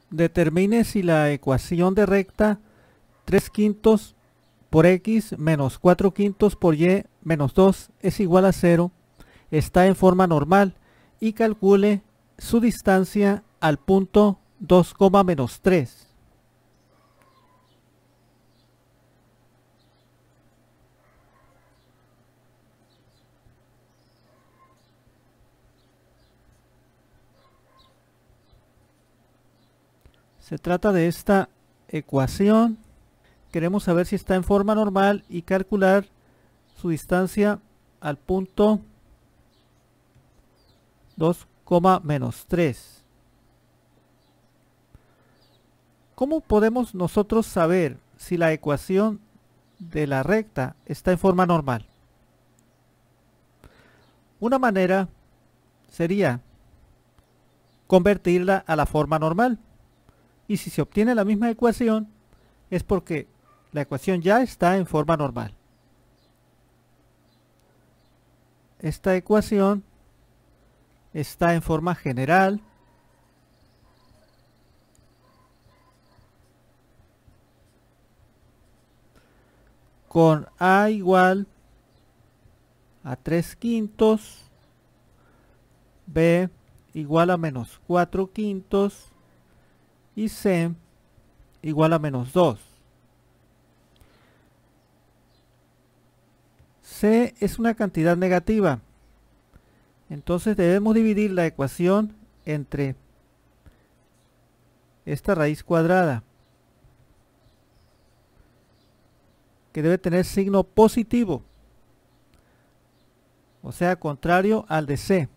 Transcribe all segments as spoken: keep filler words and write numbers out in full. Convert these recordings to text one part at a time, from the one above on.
Determine si la ecuación de recta tres quintos por x menos cuatro quintos por y menos dos es igual a cero está en forma normal y calcule su distancia al punto dos, menos tres. Se trata de esta ecuación. Queremos saber si está en forma normal y calcular su distancia al punto dos, menos tres. ¿Cómo podemos nosotros saber si la ecuación de la recta está en forma normal? Una manera sería convertirla a la forma normal. Y si se obtiene la misma ecuación, es porque la ecuación ya está en forma normal. Esta ecuación está en forma general. Con a igual a tres quintos, b igual a menos cuatro quintos y c igual a menos dos. C es una cantidad negativa, entonces debemos dividir la ecuación entre esta raíz cuadrada, que debe tener signo positivo, o sea, contrario al de C.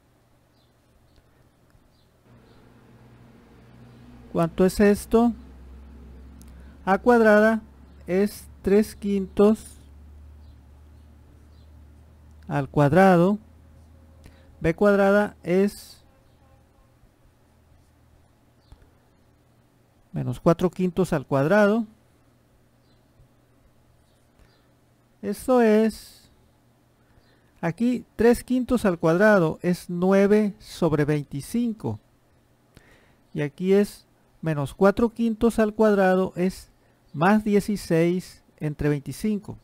¿Cuánto es esto? A cuadrada es tres quintos al cuadrado. B cuadrada es menos cuatro quintos al cuadrado. Esto es, aquí tres quintos al cuadrado es nueve sobre veinticinco. Y aquí es menos cuatro quintos al cuadrado es más dieciséis entre veinticinco.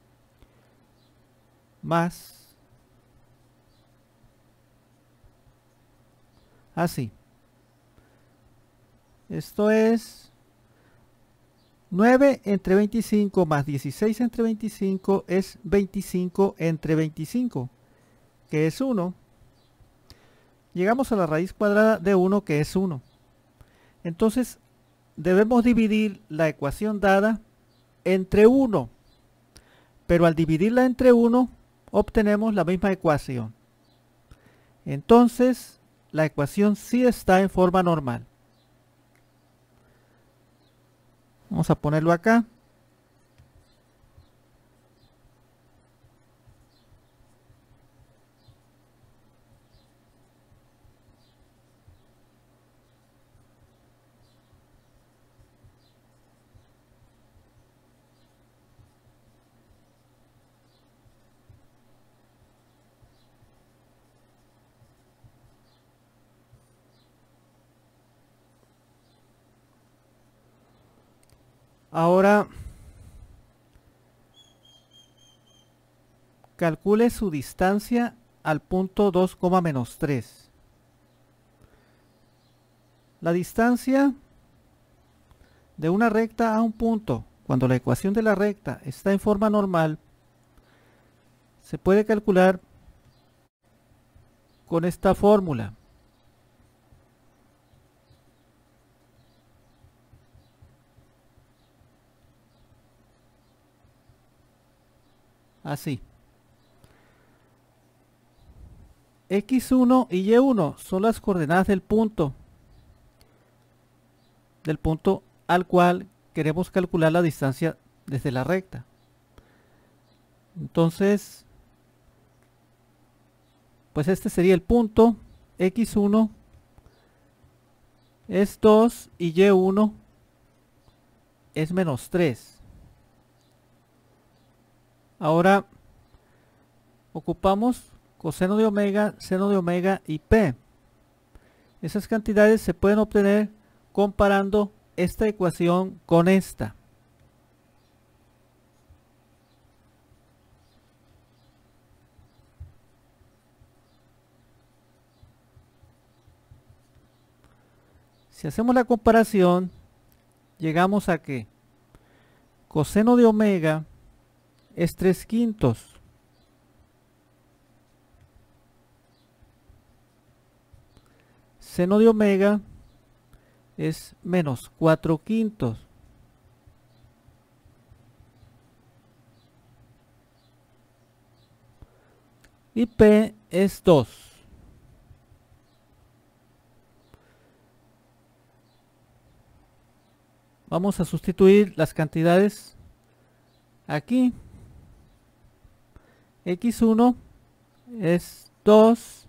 Más. Así. Esto es nueve entre veinticinco más dieciséis entre veinticinco es veinticinco entre veinticinco, que es uno. Llegamos a la raíz cuadrada de uno, que es uno. Entonces, debemos dividir la ecuación dada entre uno. Pero al dividirla entre uno, obtenemos la misma ecuación. Entonces, la ecuación sí está en forma normal. Vamos a ponerlo acá. Ahora, calcule su distancia al punto dos, menos tres. La distancia de una recta a un punto, cuando la ecuación de la recta está en forma normal, se puede calcular con esta fórmula. Así. equis uno y ye uno son las coordenadas del punto. Del punto al cual queremos calcular la distancia desde la recta. Entonces, pues este sería el punto. equis uno es dos y ye uno es menos tres. Ahora ocupamos coseno de omega, seno de omega y p. Esas cantidades se pueden obtener comparando esta ecuación con esta. Si hacemos la comparación, llegamos a que coseno de omega es tres quintos. Seno de omega es menos cuatro quintos. Y P es dos. Vamos a sustituir las cantidades aquí. equis uno es dos.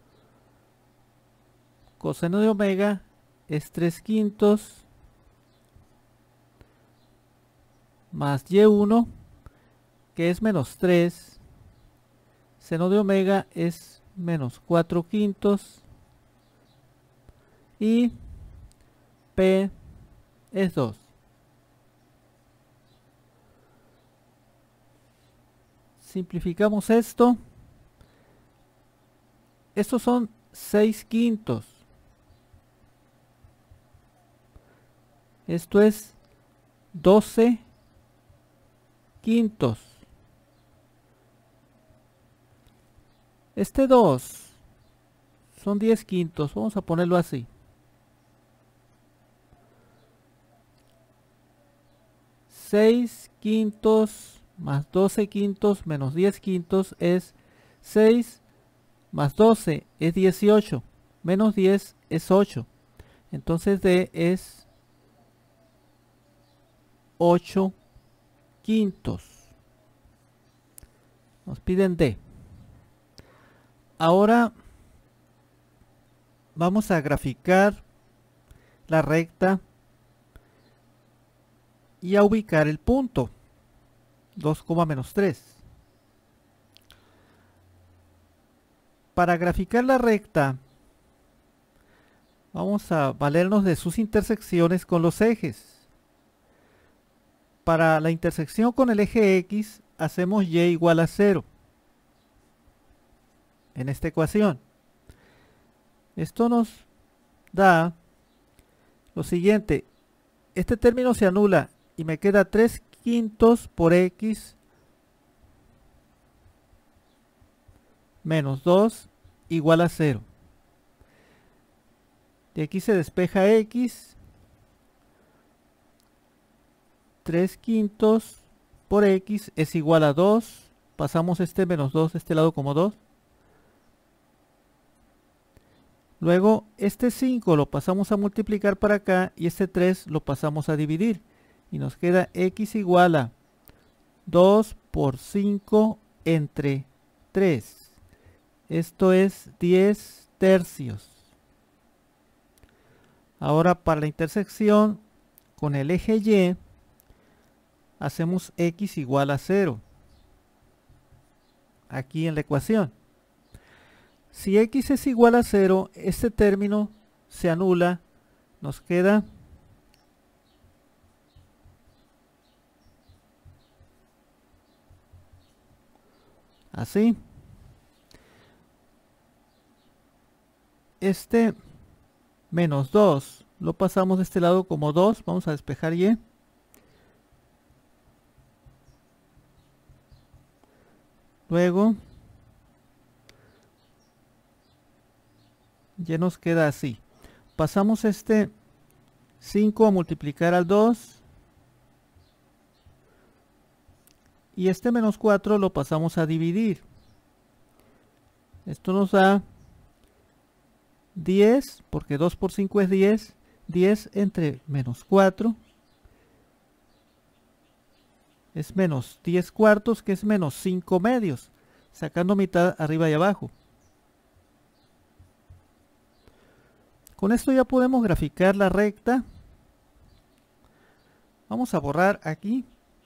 Coseno de omega es tres quintos. Más y uno, que es menos tres. Seno de omega es menos cuatro quintos. Y P es dos. Simplificamos esto. Estos son seis quintos. Esto es doce quintos. Este dos son diez quintos. Vamos a ponerlo así. seis quintos más doce quintos menos diez quintos es seis, más doce es dieciocho, menos diez es ocho. Entonces D es ocho quintos. Nos piden D. Ahora vamos a graficar la recta y a ubicar el punto dos, menos tres. Para graficar la recta vamos a valernos de sus intersecciones con los ejes. Para la intersección con el eje X hacemos y igual a cero en esta ecuación. Esto nos da lo siguiente: este término se anula y me queda tres quintos por X menos dos igual a cero. De aquí se despeja X. tres quintos por X es igual a dos. Pasamos este menos dos de este lado como dos. Luego este cinco lo pasamos a multiplicar para acá y este tres lo pasamos a dividir. Y nos queda X igual a dos por cinco entre tres. Esto es diez tercios. Ahora para la intersección con el eje Y hacemos X igual a cero. Aquí en la ecuación. Si X es igual a cero, este término se anula. Nos queda así. Este menos dos lo pasamos de este lado como dos. Vamos a despejar Y. Luego ya nos queda así. Pasamos este cinco a multiplicar al dos. Y este menos cuatro lo pasamos a dividir. Esto nos da diez, porque dos por cinco es diez. diez entre menos cuatro es menos diez cuartos, que es menos cinco medios. Sacando mitad arriba y abajo. Con esto ya podemos graficar la recta. Vamos a borrar aquí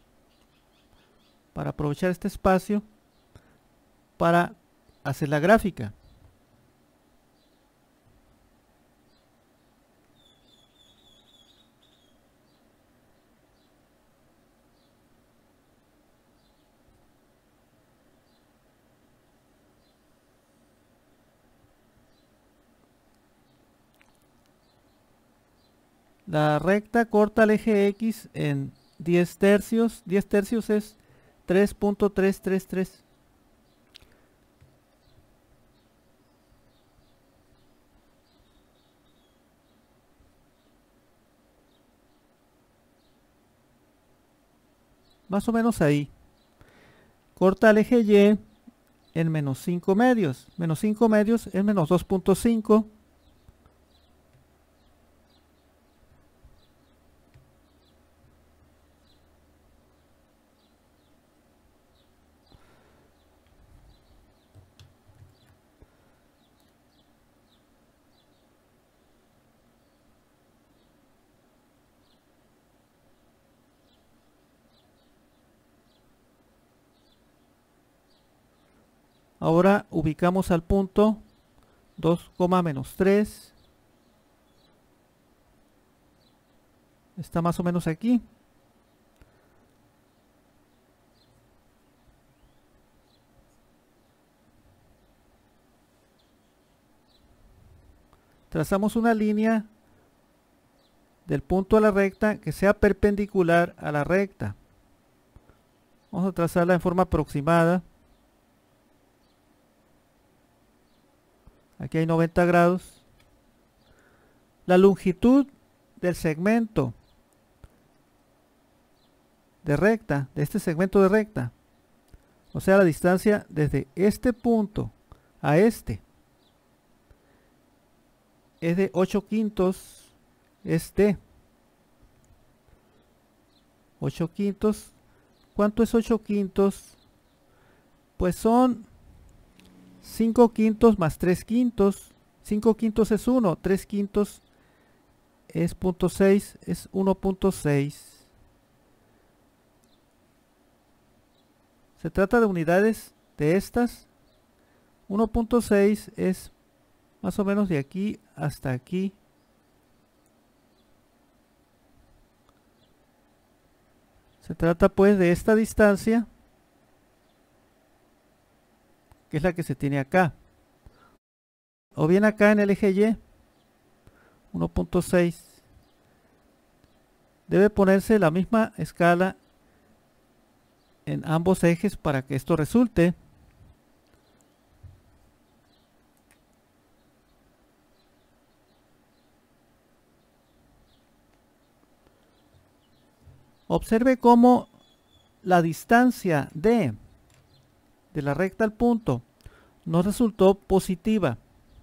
para aprovechar este espacio para hacer la gráfica. La recta corta el eje X en diez tercios. diez tercios es tres punto trescientos treinta y tres. Más o menos ahí. Corta el eje Y en menos cinco medios. Menos cinco medios es menos dos punto cinco. Ahora ubicamos al punto dos, menos tres. Está más o menos aquí. Trazamos una línea del punto a la recta que sea perpendicular a la recta. Vamos a trazarla en forma aproximada. Aquí hay noventa grados. La longitud del segmento de recta, de este segmento de recta, o sea la distancia desde este punto a este, es de ocho quintos, es de ocho quintos. ¿Cuánto es ocho quintos? Pues son cinco quintos más tres quintos. cinco quintos es uno, tres quintos es punto seis, es uno punto seis. Se trata de unidades de estas. uno punto seis es más o menos de aquí hasta aquí. Se trata pues de esta distancia, que es la que se tiene acá. O bien acá en el eje Y, uno punto seis. Debe ponerse la misma escala en ambos ejes para que esto resulte. Observe cómo la distancia D de la recta al punto nos resultó positiva.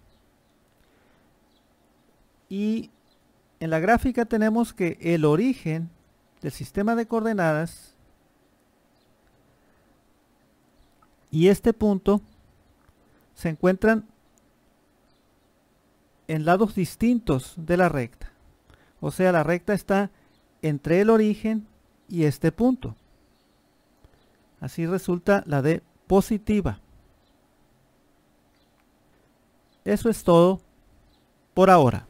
Y en la gráfica tenemos que el origen del sistema de coordenadas y este punto se encuentran en lados distintos de la recta. O sea, la recta está entre el origen y este punto. Así resulta la D positiva. Eso es todo por ahora.